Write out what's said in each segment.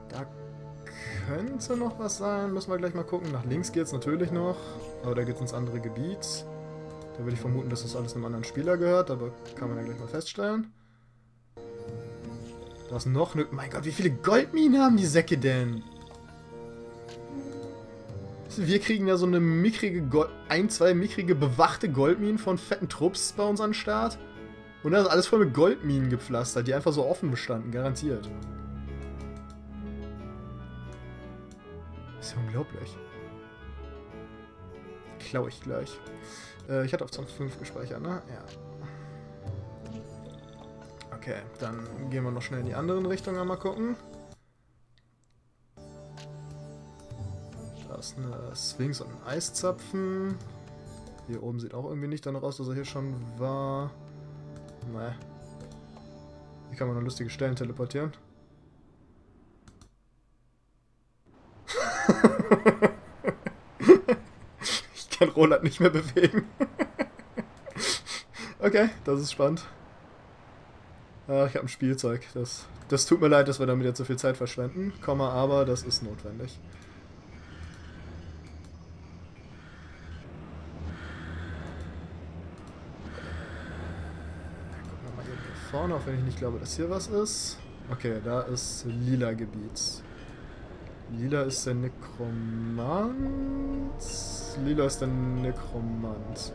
Da könnte noch was sein. Müssen wir gleich mal gucken. Nach links geht es natürlich noch. Aber da geht es ins andere Gebiet. Da würde ich vermuten, dass das alles einem anderen Spieler gehört. Aber kann man ja gleich mal feststellen. Da ist noch eine... Mein Gott, wie viele Goldminen haben die Säcke denn? Wir kriegen ja so eine mickrige, zwei mickrige, bewachte Goldminen von fetten Trupps bei uns an den Start. Und da ist alles voll mit Goldminen gepflastert, die einfach so offen bestanden, garantiert. Das ist ja unglaublich. Klau ich gleich. Ich hatte auf 5 gespeichert, ne? Ja. Okay, dann gehen wir noch schnell in die anderen Richtungen einmal gucken. Da ist eine Sphinx und ein Eiszapfen. Hier oben sieht auch irgendwie nicht danach aus, dass er hier schon war. Nee. Hier kann man noch lustige Stellen teleportieren. Ich kann Roland nicht mehr bewegen. Okay, das ist spannend. Ach, ich habe ein Spielzeug. Das tut mir leid, dass wir damit jetzt so viel Zeit verschwenden. Aber das ist notwendig. Gucken wir mal eben hier vorne, auch wenn ich nicht glaube, dass hier was ist. Okay, da ist lila Gebiet. Lila ist der Nekromant. Lila ist der Nekromant.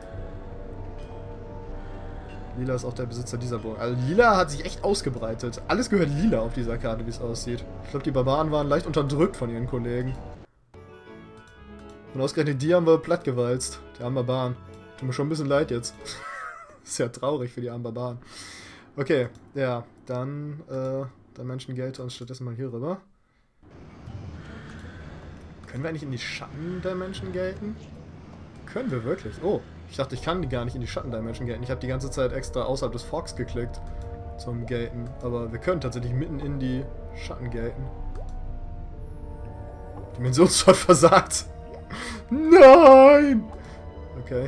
Lila ist auch der Besitzer dieser Burg. Also Lila hat sich echt ausgebreitet. Alles gehört Lila auf dieser Karte, wie es aussieht. Ich glaube, die Barbaren waren leicht unterdrückt von ihren Kollegen. Und ausgerechnet die haben wir plattgewalzt. Die armen Barbaren. Tut mir schon ein bisschen leid jetzt. Ist ja traurig für die armen Barbaren. Okay, ja, dann Dimension Gate und stattdessen mal hier rüber. Können wir eigentlich in die Schatten-Dimension gaten? Können wir wirklich? Oh, ich dachte, ich kann gar nicht in die Schatten-Dimension gaten. Ich habe die ganze Zeit extra außerhalb des Fogs geklickt zum Gaten. Aber wir können tatsächlich mitten in die Schatten gaten. Dimensionsschott versagt. Nein! Okay.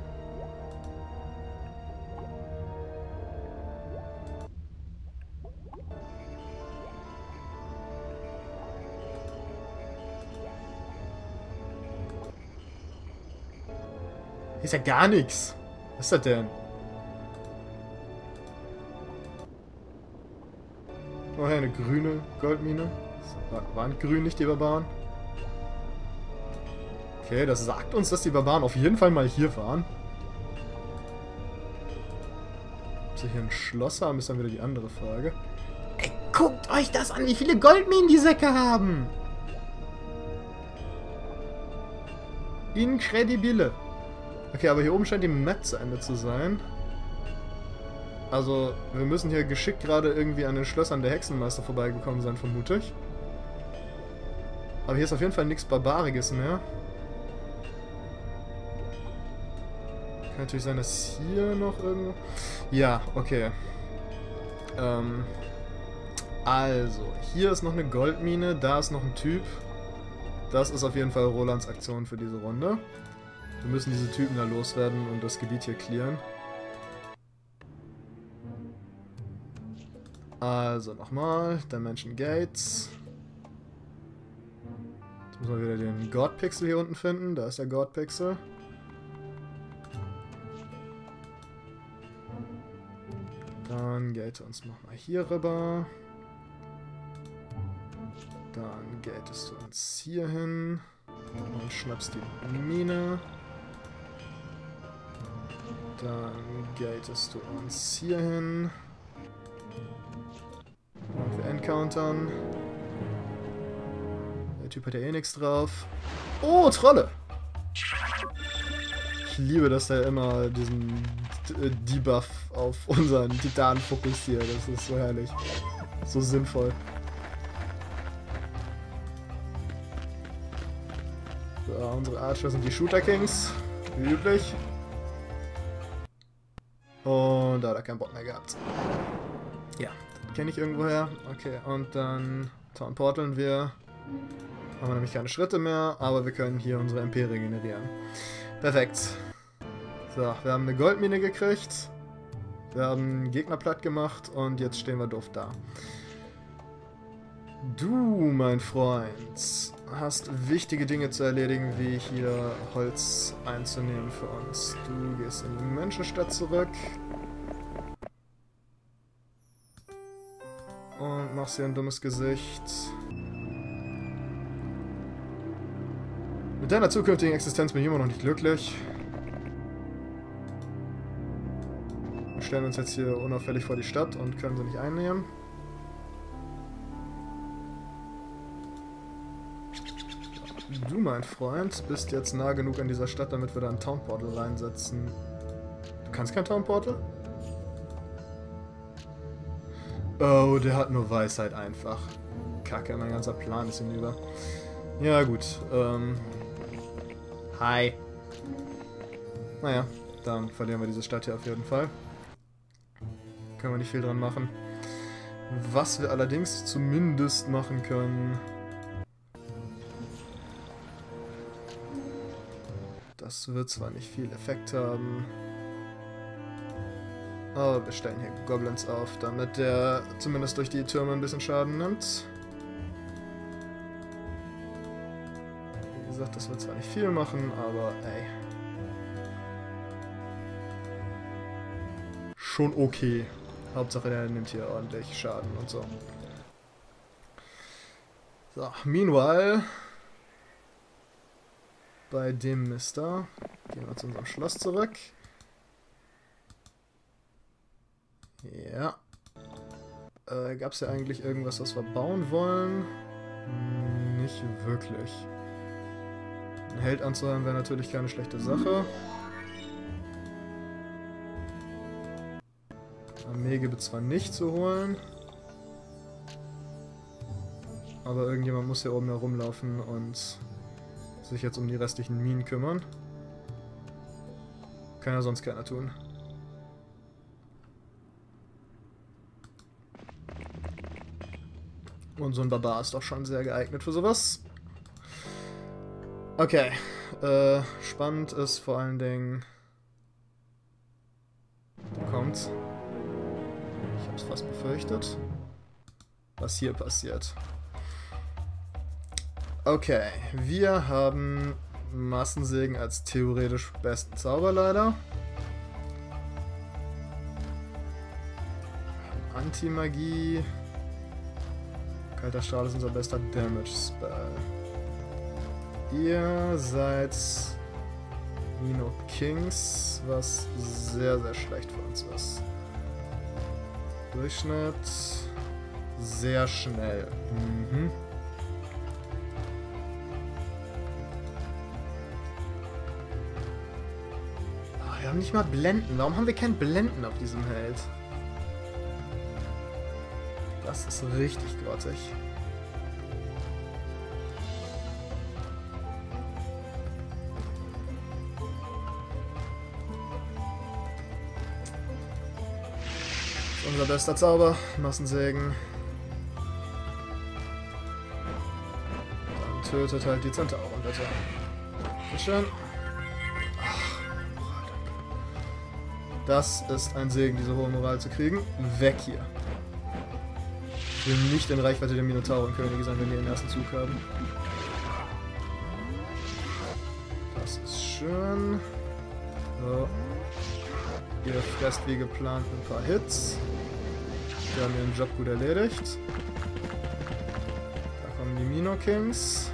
Hier ist ja gar nichts. Was ist das denn? Oh ja, eine grüne Goldmine. Waren grün nicht die Barbaren? Okay, das sagt uns, dass die Barbaren auf jeden Fall mal hier waren. Ob sie hier ein Schloss haben, ist dann wieder die andere Frage. Ey, guckt euch das an, wie viele Goldminen die Säcke haben! Incredibile. Okay, aber hier oben scheint die Map zu Ende zu sein. Also, wir müssen hier geschickt gerade irgendwie an den Schlössern der Hexenmeister vorbeigekommen sein, vermute ich. Aber hier ist auf jeden Fall nichts Barbariges mehr. Kann natürlich sein, dass hier noch irgendwo... Ja, okay. Also, hier ist noch eine Goldmine, da ist noch ein Typ. Das ist auf jeden Fall Rolands Aktion für diese Runde. Wir müssen diese Typen da loswerden und das Gebiet hier clearen. Also nochmal, Dimension Gates. Jetzt müssen wir wieder den God Pixel hier unten finden. Da ist der God Pixel. Dann gate uns nochmal hier rüber. Dann gatest du uns hier hin. Und schnappst die Mine. Dann gatest du uns hier hin. Und wir encountern. Der Typ hat ja eh nichts drauf. Oh, Trolle! Ich liebe, dass der immer diesen Debuff auf unseren Titan fokussiert. Das ist so herrlich. So sinnvoll. So, unsere Archer sind die Shooter Kings. Wie üblich. Und da hat er keinen Bock mehr gehabt. Ja, das kenne ich irgendwoher. Okay, und dann porteln wir. Haben wir nämlich keine Schritte mehr, aber wir können hier unsere MP regenerieren. Perfekt. So, wir haben eine Goldmine gekriegt. Wir haben einen Gegner platt gemacht und jetzt stehen wir doof da. Du, mein Freund, hast wichtige Dinge zu erledigen, wie hier Holz einzunehmen für uns. Du gehst in die Menschenstadt zurück und machst hier ein dummes Gesicht. Mit deiner zukünftigen Existenz bin ich immer noch nicht glücklich. Wir stellen uns jetzt hier unauffällig vor die Stadt und können sie nicht einnehmen. Du, mein Freund, bist jetzt nah genug an dieser Stadt, damit wir da ein Town Portal reinsetzen. Du kannst kein Town Portal? Oh, der hat nur Weisheit einfach. Kacke, mein ganzer Plan ist hinüber. Ja, gut. Hi. Naja, dann verlieren wir diese Stadt hier auf jeden Fall. Können wir nicht viel dran machen. Was wir allerdings zumindest machen können... Das wird zwar nicht viel Effekt haben, aber wir stellen hier Goblins auf, damit der zumindest durch die Türme ein bisschen Schaden nimmt. Wie gesagt, das wird zwar nicht viel machen, aber ey. Schon okay. Hauptsache der nimmt hier ordentlich Schaden und so. So, meanwhile... Bei dem Mister. Gehen wir zu unserem Schloss zurück. Ja. Gab es ja eigentlich irgendwas, was wir bauen wollen? Nicht wirklich. Ein Held anzuhören wäre natürlich keine schlechte Sache. Armee gibt es zwar nicht zu holen. Aber irgendjemand muss hier oben herumlaufen und... sich jetzt um die restlichen Minen kümmern. Kann ja sonst keiner tun. Und so ein Barbar ist doch schon sehr geeignet für sowas. Okay. Spannend ist vor allen Dingen... Kommt. Ich hab's fast befürchtet. Was hier passiert. Okay, wir haben Massensägen als theoretisch besten Zauberleiter. Anti-Magie. Kalter Strahl ist unser bester Damage-Spell. Ihr seid Mino Kings, was sehr, sehr schlecht für uns ist. Durchschnitt. Sehr schnell. Wir haben nicht mal Blenden. Warum haben wir kein Blenden auf diesem Held? Das ist richtig grottig. Das ist unser bester Zauber. Massensägen. Dann tötet halt die Zentauren, bitte. Schön. Das ist ein Segen, diese hohe Moral zu kriegen. Weg hier. Ich will nicht in Reichweite der Minotaurenkönige sein, wenn wir den ersten Zug haben. Das ist schön. So. Ihr fresst wie geplant ein paar Hits. Wir haben ihren Job gut erledigt. Da kommen die Mino Kings.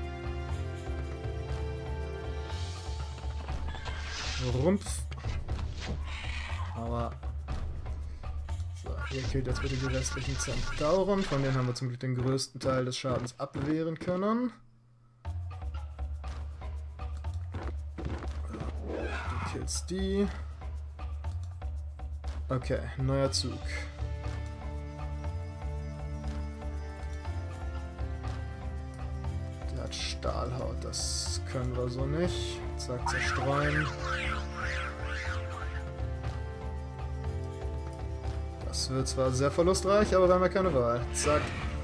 Rumpf. Aber... So, ihr killt jetzt bitte die restlichen Zentauren. Von denen haben wir zum Glück den größten Teil des Schadens abwehren können. Du killst die. Okay, neuer Zug. Der hat Stahlhaut, das können wir so nicht. Zack, zerstreuen. Das wird zwar sehr verlustreich, aber wir haben ja keine Wahl. Zack.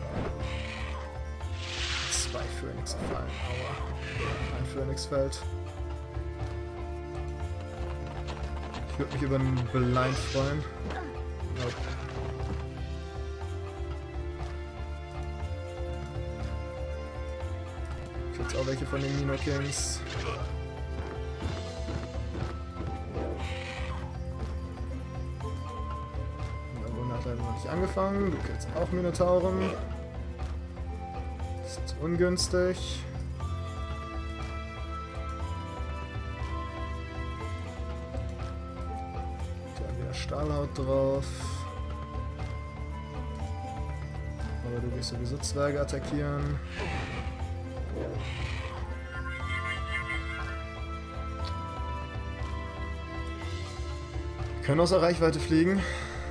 2 Phönix fallen. Aua. Ein Phönix fällt. Ich würde mich über einen Blind freuen. Nope. Jetzt auch welche von den Nino Kings. Hat er noch nicht angefangen. Du killst auch Minotauren. Das ist jetzt ungünstig. Da wieder Stahlhaut drauf. Aber du willst sowieso Zwerge attackieren. Wir können außer Reichweite fliegen.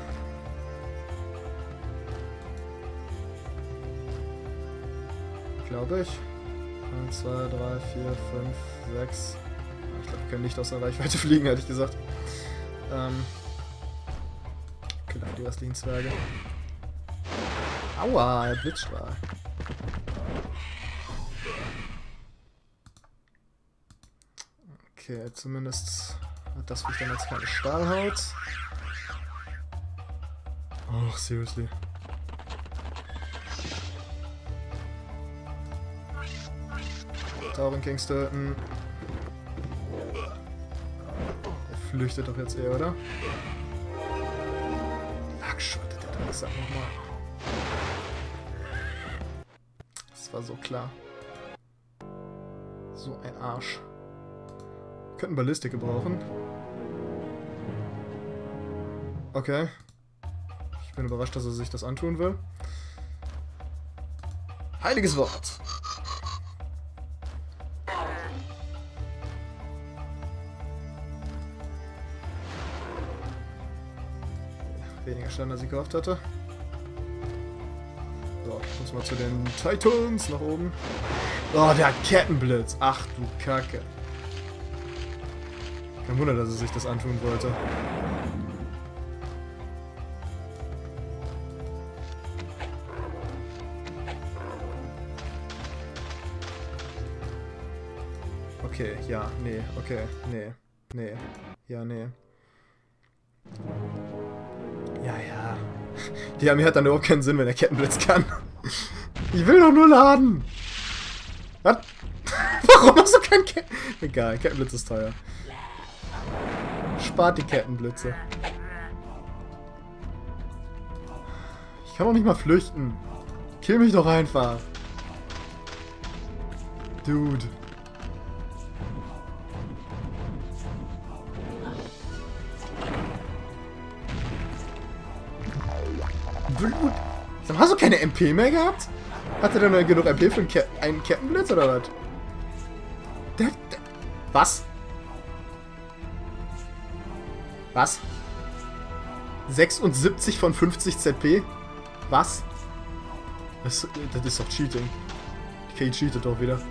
Glaube ich. 1, 2, 3, 4, 5, 6. Ich glaube, wir können nicht aus der Reichweite fliegen, hätte ich gesagt. Genau, die restlichen Zwerge. Aua, er Blitzstrahl. Okay, zumindest hat das Viech dann jetzt keine Stahlhaut. Oh, seriously. Tauren Kings töten. Er flüchtet doch jetzt eher, oder? Lackschulter, der Drecksack nochmal. Das war so klar. So ein Arsch. Wir könnten Ballistik gebrauchen. Okay. Ich bin überrascht, dass er sich das antun will. Heiliges Wort! Weniger Schaden, als ich gehofft hatte. So, muss mal zu den Titans nach oben. Oh, der Kettenblitz. Ach du Kacke. Kein Wunder, dass er sich das antun wollte. Okay, ja, nee, okay, nee, nee, ja, nee. Ja, ja. Die Armee hat dann überhaupt keinen Sinn, wenn er Kettenblitz kann. Ich will doch nur laden. Was? Warum hast du keinen Kettenblitz? Egal, Kettenblitz ist teuer. Spart die Kettenblitze. Ich kann doch nicht mal flüchten. Kill mich doch einfach. Dude. Blut. Hast du keine MP mehr gehabt? Hat er denn genug MP für einen Kettenblitz oder was? Was? Was? 76 von 50 ZP? Was? Das ist doch Cheating. Kay cheatet doch wieder.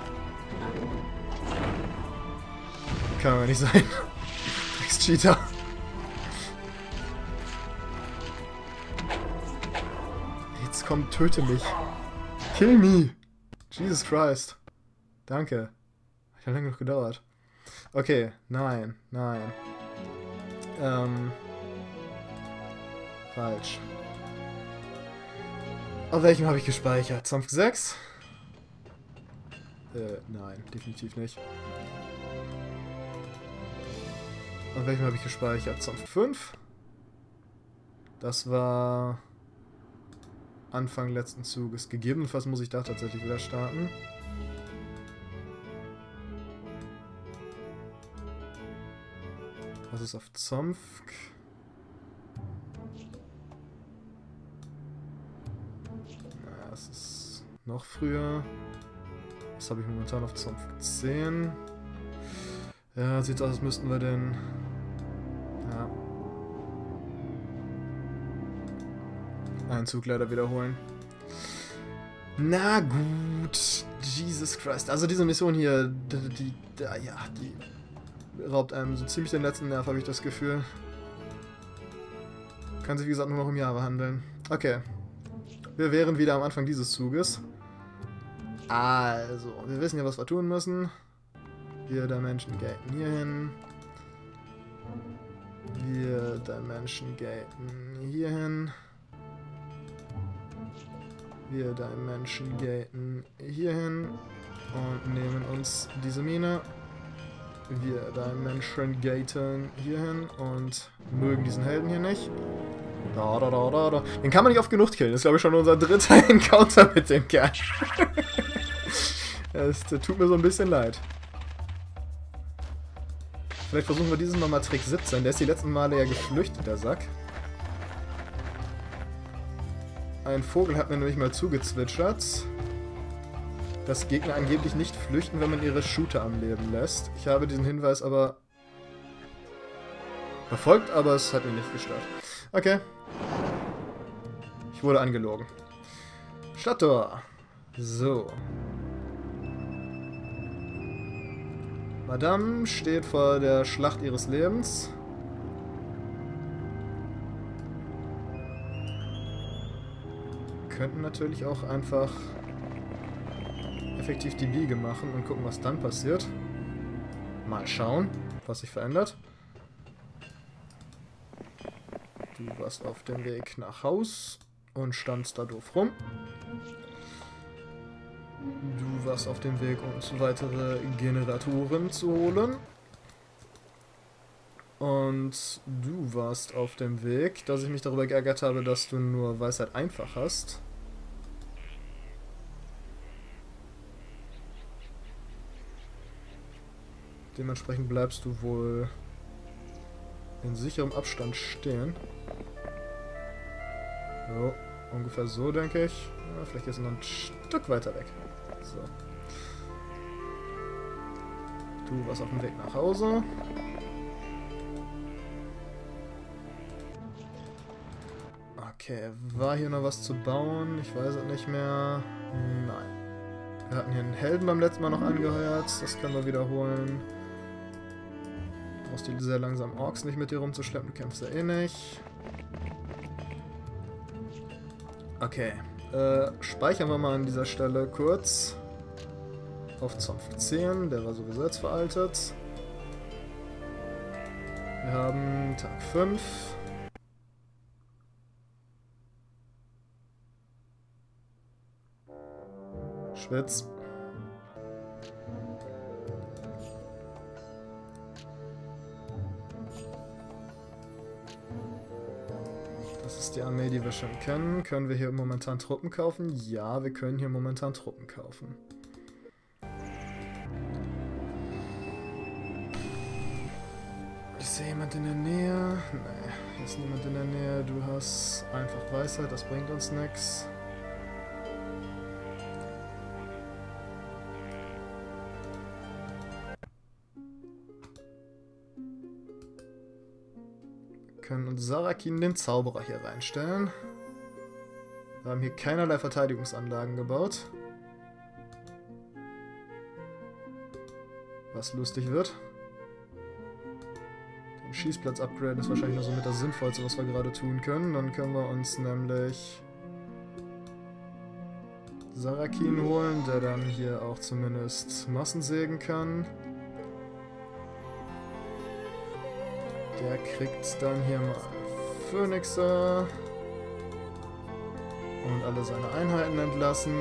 Kann aber nicht sein. Cheater. Jetzt komm, töte mich. Kill me. Jesus Christ. Danke. Hat ja lange genug gedauert. Okay, nein, nein. Falsch. Auf welchem habe ich gespeichert? Zonf 6? Nein, definitiv nicht. Auf welchem habe ich gespeichert? Zonf 5? Das war Anfang letzten Zuges. Gegebenenfalls muss ich da tatsächlich wieder starten. Was ist auf Zonfk? Na, das ist noch früher. Was habe ich momentan auf Zonfk 10? Ja, sieht aus, als müssten wir den... Ja. Einen Zug leider wiederholen. Na gut. Jesus Christ. Also diese Mission hier, die raubt einem so ziemlich den letzten Nerv, habe ich das Gefühl. Kann sich wie gesagt nur noch um Jahre handeln. Okay. Wir wären wieder am Anfang dieses Zuges. Also, wir wissen ja, was wir tun müssen. Wir Dimension gaten hier hin. Wir Dimension gaten hier hin. Wir Dimension gaten hier hin. Und nehmen uns diese Mine. Wir Dimension gaten hier hin und mögen diesen Helden hier nicht. Den kann man nicht oft genug killen. Das ist, glaube ich, schon unser dritter Encounter mit dem Kerl. Es tut mir so ein bisschen leid. Vielleicht versuchen wir dieses Mal mal Trick 17. Der ist die letzten Male ja geflüchtet, der Sack. Ein Vogel hat mir nämlich mal zugezwitschert, dass Gegner angeblich nicht flüchten, wenn man ihre Shooter am Leben lässt. Ich habe diesen Hinweis aber verfolgt, aber es hat ihn nicht gestört. Okay. Ich wurde angelogen. Stadttor. So. Madame steht vor der Schlacht ihres Lebens. Könnten natürlich auch einfach effektiv die Biege machen und gucken, was dann passiert. Mal schauen, was sich verändert. Du warst auf dem Weg nach Haus und standst da doof rum. Du warst auf dem Weg, uns weitere Generatoren zu holen. Und du warst auf dem Weg, dass ich mich darüber geärgert habe, dass du nur Weisheit einfach hast. Dementsprechend bleibst du wohl in sicherem Abstand stehen. So, ungefähr so, denke ich. Ja, vielleicht ist er noch ein Stück weiter weg. So. Du warst auf dem Weg nach Hause. Okay, war hier noch was zu bauen? Ich weiß es nicht mehr. Nein. Wir hatten hier einen Helden beim letzten Mal noch angeheuert. Das können wir wiederholen. Du brauchst die sehr langsamen Orks nicht mit dir rumzuschleppen. Du kämpfst ja eh nicht. Okay. Speichern wir mal an dieser Stelle kurz. Auf Zopf 10. Der war sowieso jetzt veraltet. Wir haben Tag 5. Schwitz. Das ist die Armee, die wir schon kennen. Können wir hier momentan Truppen kaufen? Ja, wir können hier momentan Truppen kaufen. Ich sehe jemand in der Nähe. Nee, hier ist niemand in der Nähe. Du hast einfach Weisheit, das bringt uns nichts. Wir können uns Sarakin, den Zauberer, hier reinstellen. Wir haben hier keinerlei Verteidigungsanlagen gebaut. Was lustig wird. Den Schießplatz upgraden ist wahrscheinlich noch so mit das Sinnvollste, was wir gerade tun können. Dann können wir uns nämlich Sarakin holen, der dann hier auch zumindest Massen sägen kann. Der kriegt dann hier mal Phönixe und alle seine Einheiten entlassen.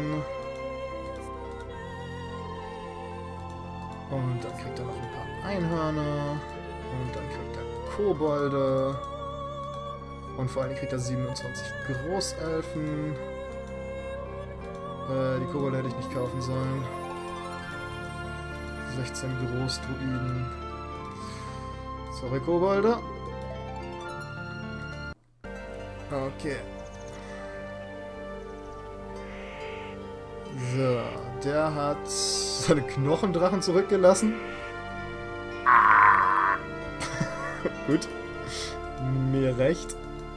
Und dann kriegt er noch ein paar Einhörner. Und dann kriegt er Kobolde. Und vor allem kriegt er 27 Großelfen. Die Kobolde hätte ich nicht kaufen sollen. 16 Großdruiden. Sorry, Kobolde. Okay. So, der hat seine Knochendrachen zurückgelassen. Gut. Mir recht.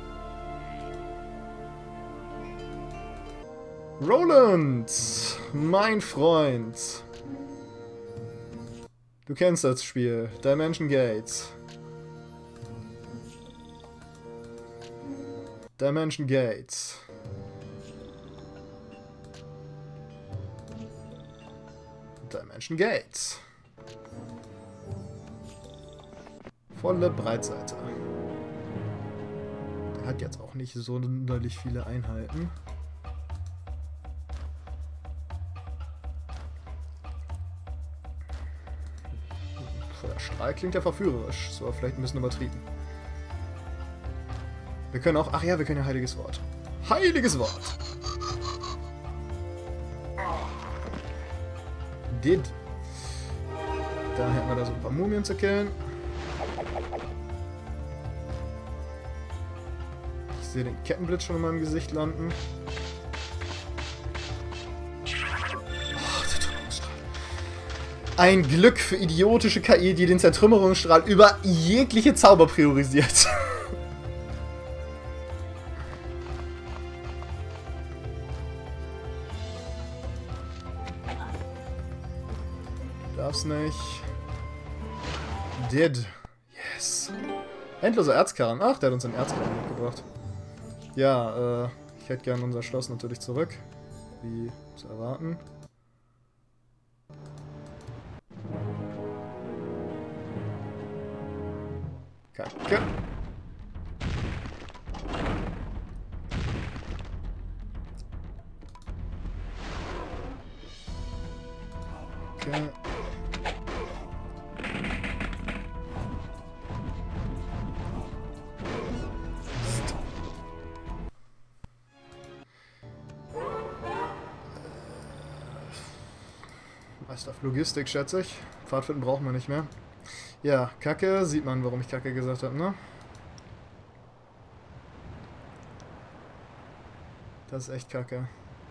Roland, mein Freund. Du kennst das Spiel. Dimension Gates. Dimension Gates. Dimension Gates. Volle Breitseite. Der hat jetzt auch nicht so sonderlich viele Einheiten. Der Strahl klingt ja verführerisch. So, vielleicht ein bisschen übertrieben. Wir können auch... Ach ja, wir können ja Heiliges Wort. Heiliges Wort! Did. Da hätten wir da so ein paar Mumien zu killen. Ich sehe den Kettenblitz schon in meinem Gesicht landen. Oh, Zertrümmerungsstrahl. Ein Glück für idiotische KI, die den Zertrümmerungsstrahl über jegliche Zauber priorisiert. Darf's nicht. Did. Yes. Endloser Erzkarren. Ach, der hat uns einen Erzkarren mitgebracht. Ja, ich hätte gern unser Schloss natürlich zurück. Wie zu erwarten. Kacke. Okay. Meister auf Logistik, schätze ich. Pfadfinden brauchen wir nicht mehr. Ja, Kacke. Sieht man, warum ich Kacke gesagt habe, ne? Das ist echt Kacke.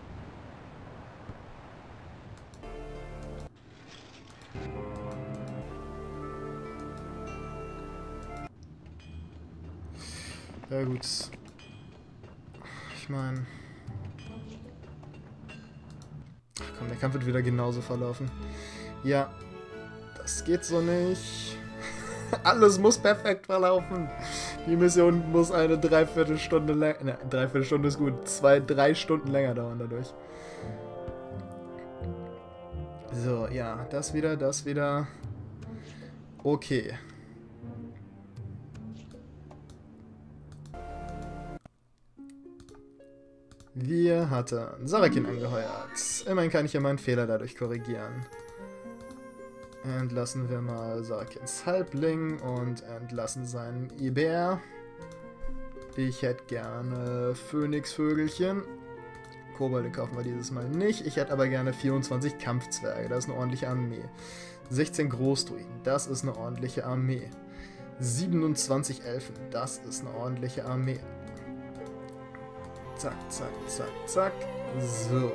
Ja gut. Ich meine... Ach komm, der Kampf wird wieder genauso verlaufen. Ja, das geht so nicht. Alles muss perfekt verlaufen. Die Mission muss eine Dreiviertelstunde länger... Ne, Dreiviertelstunde ist gut. 3 Stunden länger dauern dadurch. So, ja, das wieder. Okay. Wir hatten Sarakin angeheuert. Immerhin kann ich ja meinen Fehler dadurch korrigieren. Entlassen wir mal Sarakins Halbling und entlassen seinen Iber. Ich hätte gerne Phönixvögelchen. Kobolde kaufen wir dieses Mal nicht. Ich hätte aber gerne 24 Kampfzwerge. Das ist eine ordentliche Armee. 16 Großdruiden. Das ist eine ordentliche Armee. 27 Elfen. Das ist eine ordentliche Armee. Zack, zack, zack, zack. So.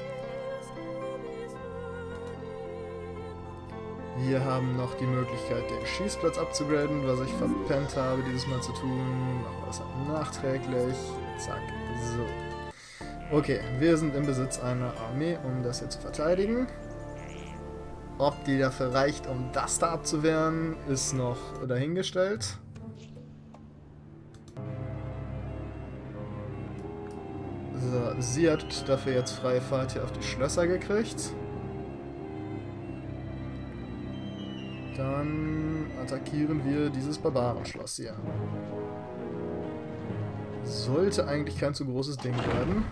Wir haben noch die Möglichkeit, den Schießplatz abzugraden, was ich verpennt habe, dieses Mal zu tun. Machen wir das halt nachträglich. Zack, so. Okay, wir sind im Besitz einer Armee, um das hier zu verteidigen. Ob die dafür reicht, um das da abzuwehren, ist noch dahingestellt. So, sie hat dafür jetzt freie Fahrt hier auf die Schlösser gekriegt. Dann attackieren wir dieses Barbarenschloss hier. Sollte eigentlich kein zu großes Ding werden.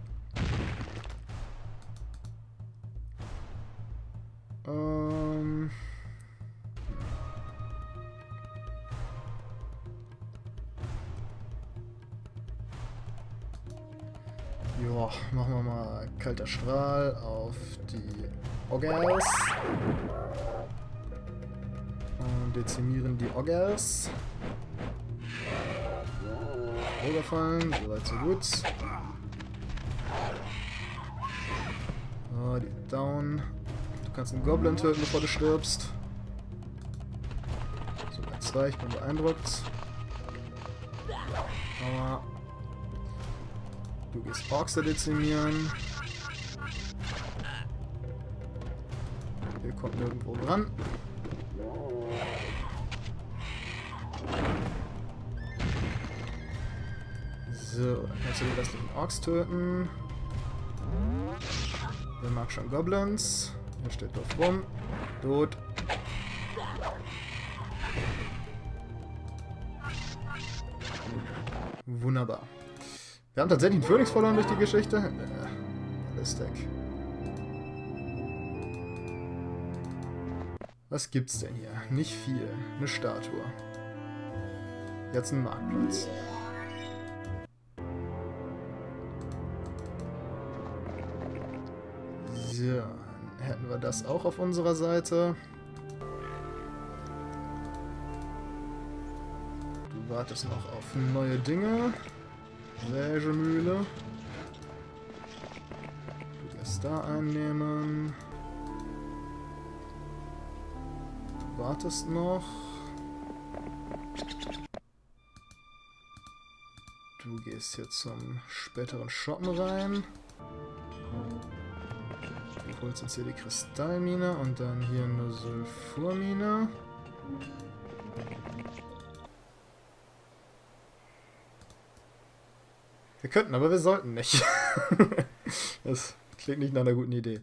Ja, machen wir mal kalter Strahl auf die Oggers. Und dezimieren die Oggers. Überfallen, soweit so gut. So, die down. Du kannst einen Goblin töten, bevor du stirbst. So, 2, ich bin beeindruckt. Aua. Du gehst Orks dezimieren. Hier kommt nirgendwo dran. So, dann kannst du die restlichen Orks töten. Wer mag schon Goblins? Hier steht drauf rum. Tot. Wunderbar. Wir haben tatsächlich einen Phönix verloren durch die Geschichte. Lustig. Was gibt's denn hier? Nicht viel. Eine Statue. Jetzt ein Marktplatz. So, dann hätten wir das auch auf unserer Seite. Du wartest noch auf neue Dinge. Sägemühle. Du lässt da einnehmen. Du wartest noch. Du gehst hier zum späteren Shoppen rein. Du holst uns hier die Kristallmine und dann hier eine Sulfurmine. Wir könnten, aber wir sollten nicht. Das klingt nicht nach einer guten Idee.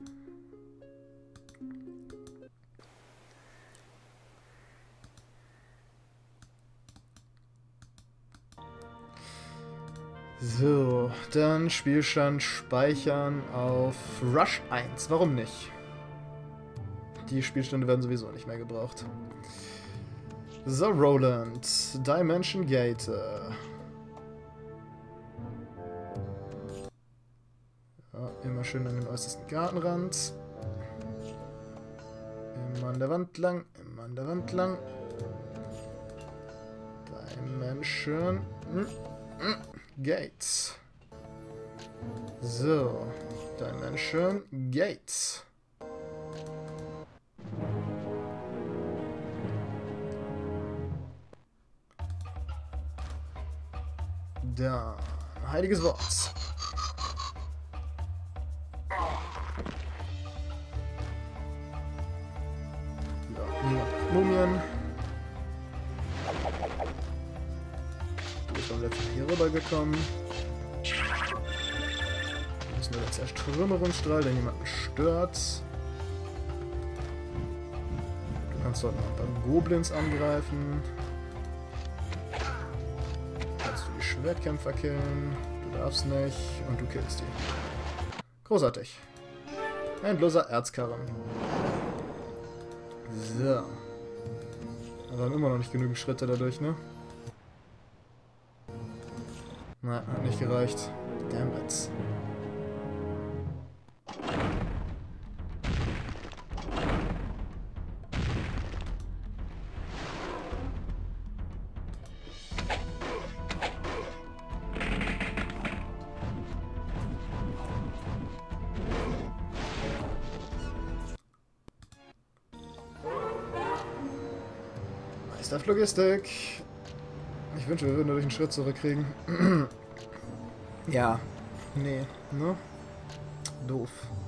So, dann Spielstand speichern auf Rush 1. Warum nicht? Die Spielstände werden sowieso nicht mehr gebraucht. So, Roland. Dimension Gate. Ja, immer schön an den äußersten Gartenrand. Immer an der Wand lang. Immer an der Wand lang. Dimension Gates. So. Dimension Gates. Da. Heiliges Wort. Ja, niemand Mumien. Du bist beim letzten hier rübergekommen. Das ist nur der Zerstörungsstrahl, der niemanden stört. Du kannst dort noch ein paar Goblins angreifen. Kannst du die Schwertkämpfer killen. Du darfst nicht. Und du killst die. Großartig. Endloser Erzkarren. So. Aber haben immer noch nicht genügend Schritte dadurch, ne? Na, hat nicht gereicht. Damn it. Meisterlogistik. Ich wünsche, wir würden dadurch einen Schritt zurückkriegen. Ja. Nee, ne? Doof.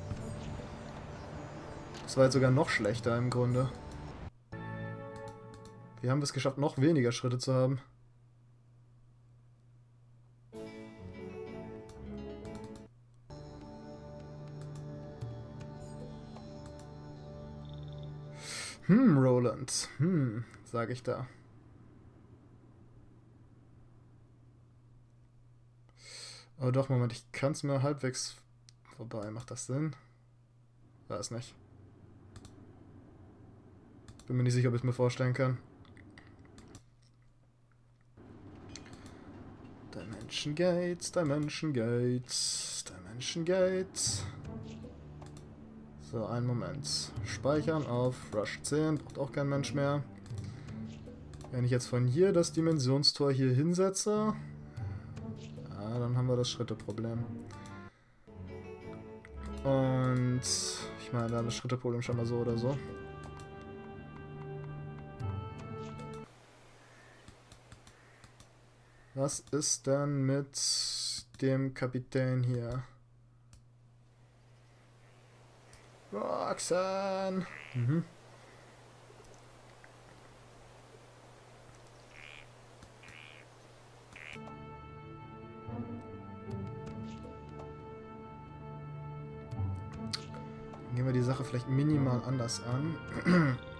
Das war jetzt sogar noch schlechter im Grunde. Wie haben wir es geschafft, noch weniger Schritte zu haben? Roland. Sag ich da. Aber doch, Moment, ich kann es mir halbwegs vorbei. Macht das Sinn? Weiß nicht. Bin mir nicht sicher, ob ich es mir vorstellen kann. Dimension Gates, Dimension Gates, Dimension Gates. So, einen Moment. Speichern auf Rush 10, braucht auch kein Mensch mehr. Wenn ich jetzt von hier das Dimensionstor hier hinsetze, ja, dann haben wir das Schritteproblem. Und ich meine, wir haben das Schritteproblem schon mal so oder so. Was ist denn mit dem Kapitän hier? Roxanne! Gehen wir die Sache vielleicht minimal anders an.